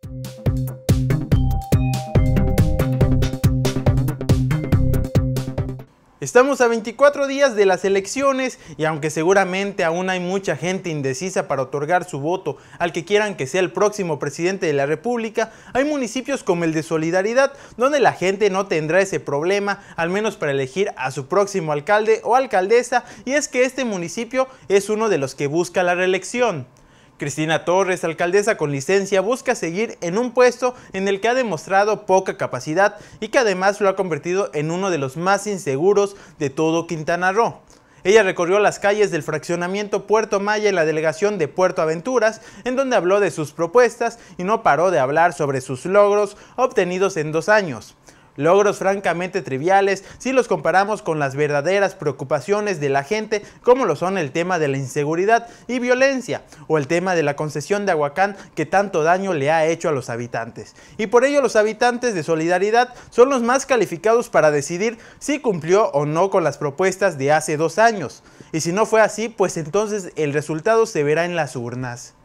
Estamos a 24 días de las elecciones y aunque seguramente aún hay mucha gente indecisa para otorgar su voto al que quieran que sea el próximo presidente de la República, hay municipios como el de Solidaridad donde la gente no tendrá ese problema, al menos para elegir a su próximo alcalde o alcaldesa, y es que este municipio es uno de los que busca la reelección. Cristina Torres, alcaldesa con licencia, busca seguir en un puesto en el que ha demostrado poca capacidad y que además lo ha convertido en uno de los más inseguros de todo Quintana Roo. Ella recorrió las calles del fraccionamiento Puerto Maya en la delegación de Puerto Aventuras, en donde habló de sus propuestas y no paró de hablar sobre sus logros obtenidos en 2 años. Logros francamente triviales si los comparamos con las verdaderas preocupaciones de la gente, como lo son el tema de la inseguridad y violencia o el tema de la concesión de Aguacán que tanto daño le ha hecho a los habitantes. Y por ello los habitantes de Solidaridad son los más calificados para decidir si cumplió o no con las propuestas de hace 2 años. Y si no fue así, pues entonces el resultado se verá en las urnas.